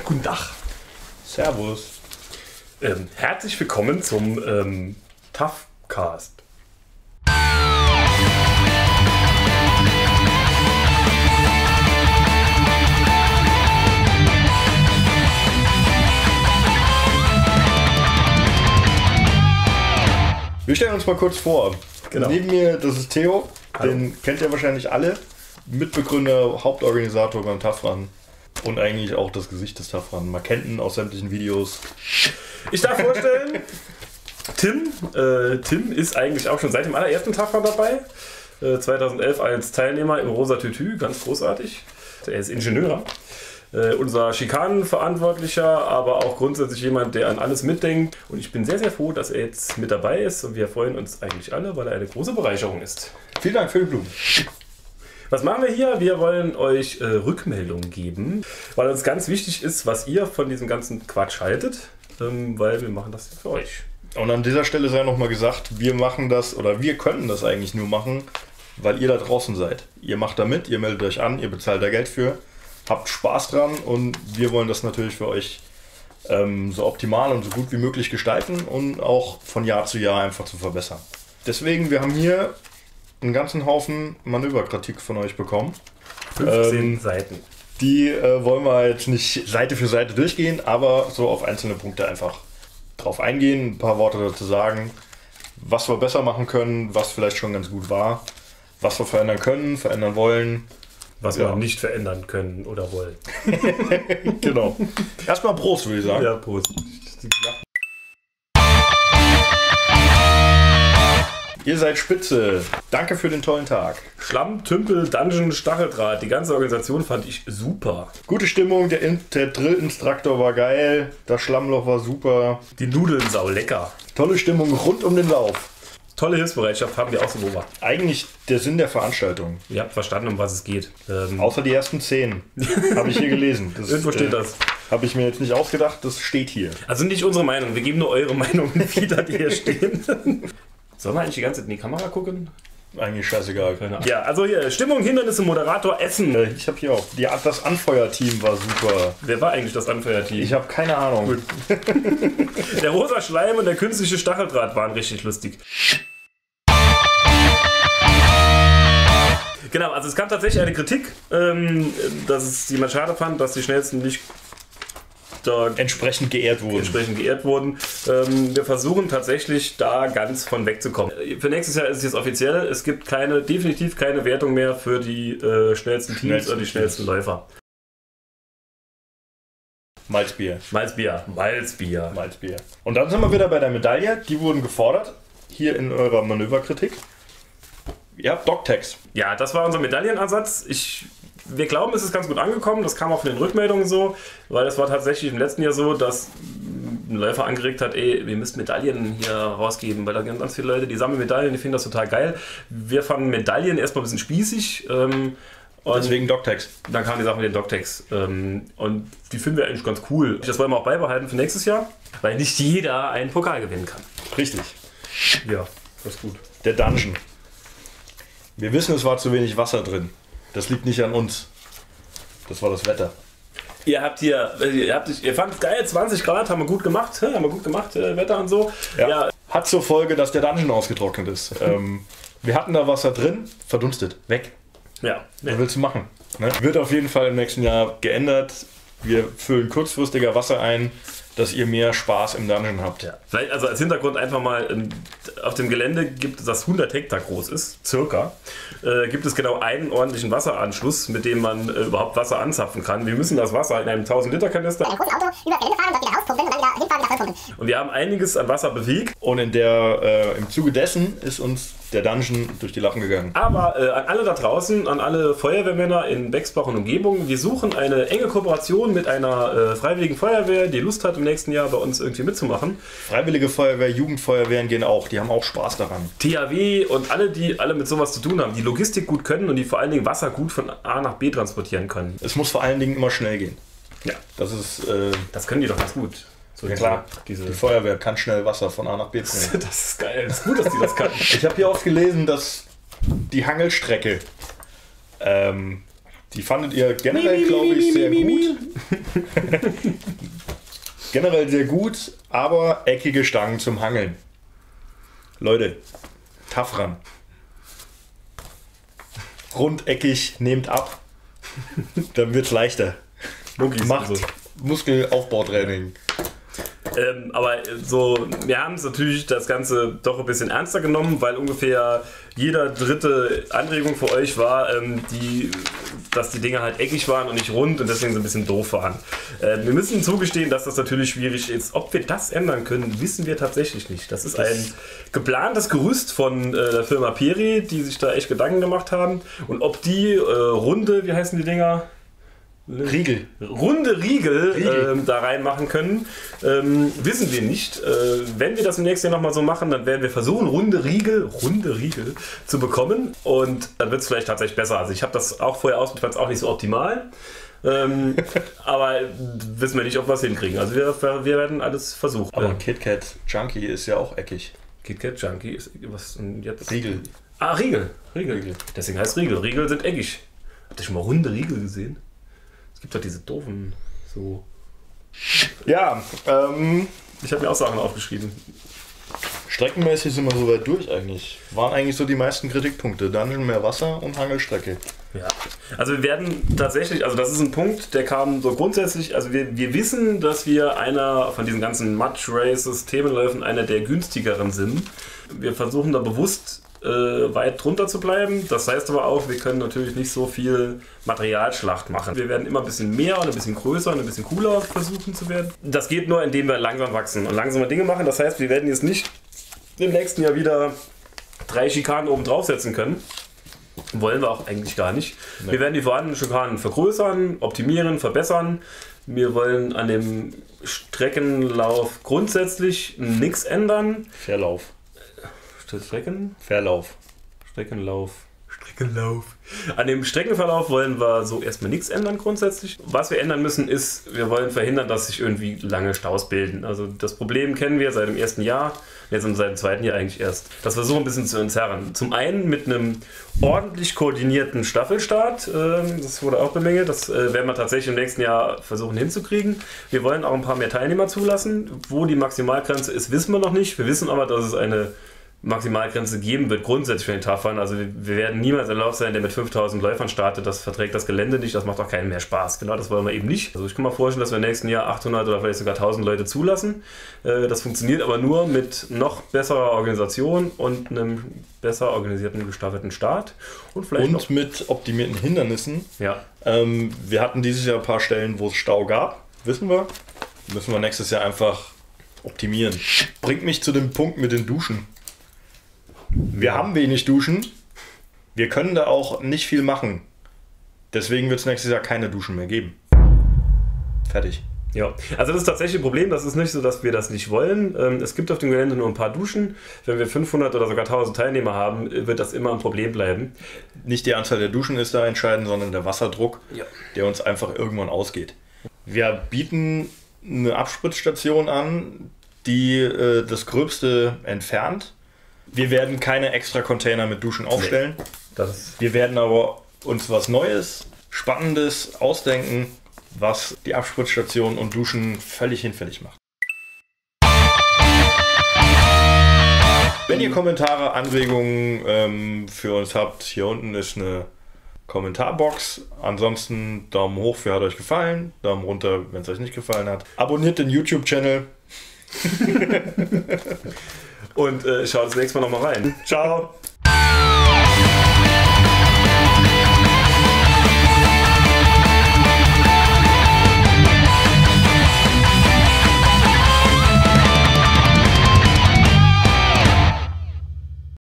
Guten Tag. Servus. Herzlich willkommen zum Toughcast. Wir stellen uns mal kurz vor. Genau. Neben mir, das ist Theo. Hallo. Den kennt ihr wahrscheinlich alle. Mitbegründer, Hauptorganisator beim TAF-Run. Und eigentlich auch das Gesicht des TAF-Run. Man kennt ihn aus sämtlichen Videos. Ich darf vorstellen, Tim. Tim ist eigentlich auch schon seit dem allerersten TAF-Run dabei. 2011 als Teilnehmer im Rosa Tütü, ganz großartig. Er ist Ingenieur. Unser Schikanenverantwortlicher, aber auch grundsätzlich jemand, der an alles mitdenkt. Und ich bin sehr, sehr froh, dass er jetzt mit dabei ist. Und wir freuen uns eigentlich alle, weil er eine große Bereicherung ist. Vielen Dank für die Blumen. Was machen wir hier? Wir wollen euch Rückmeldungen geben, weil uns ganz wichtig ist, was ihr von diesem ganzen Quatsch haltet, weil wir machen das für euch. Und an dieser Stelle sei nochmal gesagt, wir machen das, oder wir können das eigentlich nur machen, weil ihr da draußen seid. Ihr macht da mit, ihr meldet euch an, ihr bezahlt da Geld für, habt Spaß dran und wir wollen das natürlich für euch so optimal und so gut wie möglich gestalten und auch von Jahr zu Jahr einfach zu verbessern. Deswegen, wir haben hier einen ganzen Haufen Manöverkritik von euch bekommen. 15 Seiten. Die wollen wir jetzt nicht Seite für Seite durchgehen, aber so auf einzelne Punkte einfach drauf eingehen, ein paar Worte dazu sagen, was wir besser machen können, was vielleicht schon ganz gut war, was wir verändern können, verändern wollen. Was wir nicht verändern können oder wollen. Genau. Erstmal Prost, würde ich sagen. Ja, Prost. Ihr seid spitze. Danke für den tollen Tag. Schlamm, Tümpel, Dungeon, Stacheldraht. Die ganze Organisation fand ich super. Gute Stimmung, der Drillinstruktor war geil, das Schlammloch war super. Die Nudeln sau lecker. Tolle Stimmung rund um den Lauf. Tolle Hilfsbereitschaft haben wir auch so beobachtet. Eigentlich der Sinn der Veranstaltung. Ihr habt verstanden, um was es geht. Außer die ersten 10. Habe ich hier gelesen. Das, Irgendwo steht das. Habe ich mir jetzt nicht ausgedacht, das steht hier. Also nicht unsere Meinung, wir geben nur eure Meinung wieder, die hier stehen. Sollen wir eigentlich die ganze Zeit in die Kamera gucken? Eigentlich scheißegal. Ja, also hier, Stimmung, Hindernisse, Moderator, Essen. Ich habe hier auch, das Anfeuerteam war super. Wer war eigentlich das Anfeuerteam? Ich habe keine Ahnung. Gut. Der rosa Schleim und der künstliche Stacheldraht waren richtig lustig. Genau, also es kam tatsächlich eine Kritik, dass jemand schade fand, dass die Schnellsten nicht da entsprechend geehrt wurden. Wir versuchen tatsächlich da ganz von wegzukommen. Für nächstes Jahr ist es jetzt offiziell, es gibt definitiv keine Wertung mehr für die schnellsten Teams oder die schnellsten Läufer. Malzbier. Und dann sind wir wieder bei der Medaille. Die wurden gefordert, hier in eurer Manöverkritik. Ja, Doctex. Ja, das war unser Medaillenansatz. Wir glauben, es ist ganz gut angekommen. Das kam auch von den Rückmeldungen so, weil es war tatsächlich im letzten Jahr so, dass ein Läufer angeregt hat, wir müssen Medaillen hier rausgeben, weil da gibt ganz viele Leute, die sammeln Medaillen, die finden das total geil. Wir fanden Medaillen erstmal ein bisschen spießig. Und deswegen Doctex. Dann kam die Sache mit den Doctex. Und die finden wir eigentlich ganz cool. Das wollen wir auch beibehalten für nächstes Jahr, weil nicht jeder einen Pokal gewinnen kann. Richtig. Ja, das ist gut. Der Dungeon. Wir wissen, es war zu wenig Wasser drin. Das liegt nicht an uns. Das war das Wetter. Ihr fandet es geil, 20 Grad, haben wir gut gemacht, Wetter und so. Ja. Hat zur Folge, dass der Dungeon ausgetrocknet ist. Wir hatten da Wasser drin, verdunstet, weg. Ja. Was willst du machen? Ne? Wird auf jeden Fall im nächsten Jahr geändert. Wir füllen kurzfristiger Wasser ein, dass ihr mehr Spaß im Dungeon habt. Ja. Vielleicht also als Hintergrund einfach mal, auf dem Gelände gibt es, das 100 Hektar groß ist, circa, gibt es genau einen ordentlichen Wasseranschluss, mit dem man überhaupt Wasser anzapfen kann. Wir müssen das Wasser in einem 1000-Liter-Kanister mit einem großen Auto über Gelände fahren und das wieder rauspumpen und dann wieder hinfahren und das vollpumpen. Und wir haben einiges an Wasser bewegt. Und im Zuge dessen ist uns der Dungeon durch die Lappen gegangen. Aber an alle da draußen, an alle Feuerwehrmänner in Bexbach und Umgebung, wir suchen eine enge Kooperation mit einer freiwilligen Feuerwehr, die Lust hat, im nächsten Jahr bei uns irgendwie mitzumachen. Freiwillige Feuerwehr, Jugendfeuerwehren gehen auch, die haben auch Spaß daran. THW und alle, die alle mit sowas zu tun haben, die Logistik gut können und die vor allen Dingen Wasser gut von A nach B transportieren können. Es muss vor allen Dingen immer schnell gehen. Ja. Das können die doch ganz gut. So, ja klar, die Feuerwehr kann schnell Wasser von A nach B bringen. Das ist geil, das ist gut, dass die das kann. Ich habe hier oft gelesen, dass die Hangelstrecke, die fandet ihr generell, glaube ich, sehr gut. Generell sehr gut, aber eckige Stangen zum Hangeln. Leute, Tafran. Rundeckig, nehmt ab. Dann wird's leichter. Macht also. Muskelaufbautraining. Aber so, wir haben es natürlich das Ganze doch ein bisschen ernster genommen, weil ungefähr jeder dritte Anregung für euch war, dass die Dinge halt eckig waren und nicht rund und deswegen so ein bisschen doof waren. Wir müssen zugestehen, dass das natürlich schwierig ist. Ob wir das ändern können, wissen wir tatsächlich nicht. Das ist ein geplantes Gerüst von der Firma Peri, die sich da echt Gedanken gemacht haben. Und ob die runde, wie heißen die Dinger? Riegel. Runde Riegel da reinmachen können, wissen wir nicht. Wenn wir das im nächsten Jahr nochmal so machen, dann werden wir versuchen, runde Riegel zu bekommen und dann wird es vielleicht tatsächlich besser. Also ich habe das auch vorher ausprobiert, fand es auch nicht so optimal. Aber wissen wir nicht, ob wir es hinkriegen. Also wir werden alles versuchen. Aber KitKat Junkie ist ja auch eckig. KitKat Junkie ist was denn jetzt? Riegel. Ah, Riegel. Deswegen heißt Riegel. Riegel sind eckig. Habt ihr schon mal runde Riegel gesehen? Es gibt doch diese doofen, so... Ja, Ich habe mir auch Sachen aufgeschrieben. streckenmäßig sind wir soweit durch eigentlich. Waren eigentlich so die meisten Kritikpunkte. Dungeon, mehr Wasser und Hangelstrecke. Ja, also wir werden tatsächlich, also das ist ein Punkt, der kam so grundsätzlich, also wir wissen, dass wir einer von diesen ganzen Match-Races, Themenläufen, einer der günstigeren sind. Wir versuchen da bewusst weit drunter zu bleiben. Das heißt aber auch, wir können natürlich nicht so viel Materialschlacht machen. Wir werden immer ein bisschen mehr und ein bisschen größer und ein bisschen cooler versuchen zu werden. Das geht nur, indem wir langsam wachsen und langsame Dinge machen. Das heißt, wir werden jetzt nicht im nächsten Jahr wieder 3 Schikanen oben draufsetzen können. Wollen wir auch eigentlich gar nicht. Nee. Wir werden die vorhandenen Schikanen vergrößern, optimieren, verbessern. Wir wollen an dem Streckenlauf grundsätzlich nichts ändern. Verlauf. Streckenlauf. An dem Streckenverlauf wollen wir so erstmal nichts ändern grundsätzlich. Was wir ändern müssen ist, wir wollen verhindern, dass sich irgendwie lange Staus bilden. Also das Problem kennen wir seit dem ersten Jahr, jetzt seit dem zweiten Jahr eigentlich erst. Das versuchen wir ein bisschen zu entzerren. Zum einen mit einem ordentlich koordinierten Staffelstart, das wurde auch bemängelt, das werden wir tatsächlich im nächsten Jahr versuchen hinzukriegen. Wir wollen auch ein paar mehr Teilnehmer zulassen. Wo die Maximalgrenze ist, wissen wir noch nicht. Wir wissen aber, dass es eine Maximalgrenze geben wird, grundsätzlich für den Tafern. Also wir werden niemals ein Lauf sein, der mit 5000 Läufern startet. Das verträgt das Gelände nicht, das macht auch keinen mehr Spaß. Genau, das wollen wir eben nicht. Also ich kann mir vorstellen, dass wir im nächsten Jahr 800 oder vielleicht sogar 1000 Leute zulassen. Das funktioniert aber nur mit noch besserer Organisation und einem besser organisierten, gestaffelten Start. Und vielleicht und mit optimierten Hindernissen. Ja. Wir hatten dieses Jahr ein paar Stellen, wo es Stau gab. Wissen wir. Müssen wir nächstes Jahr einfach optimieren. Bringt mich zu dem Punkt mit den Duschen. Wir haben wenig Duschen. Wir können da auch nicht viel machen. Deswegen wird es nächstes Jahr keine Duschen mehr geben. Fertig. Ja, also das ist tatsächlich ein Problem. Das ist nicht so, dass wir das nicht wollen. Es gibt auf dem Gelände nur ein paar Duschen. Wenn wir 500 oder sogar 1000 Teilnehmer haben, wird das immer ein Problem bleiben. Nicht die Anzahl der Duschen ist da entscheidend, sondern der Wasserdruck, der uns einfach irgendwann ausgeht. Wir bieten eine Abspritzstation an, die das Gröbste entfernt. Wir werden keine extra Container mit Duschen aufstellen. Nee, wir werden aber uns was Neues, Spannendes ausdenken, was die Abspritzstation und Duschen völlig hinfällig macht. Wenn ihr Kommentare, Anregungen für uns habt, hier unten ist eine Kommentarbox. Ansonsten Daumen hoch, für hat euch gefallen, Daumen runter, wenn es euch nicht gefallen hat. Abonniert den YouTube-Channel. Und schaut das nächste Mal nochmal rein. Ciao!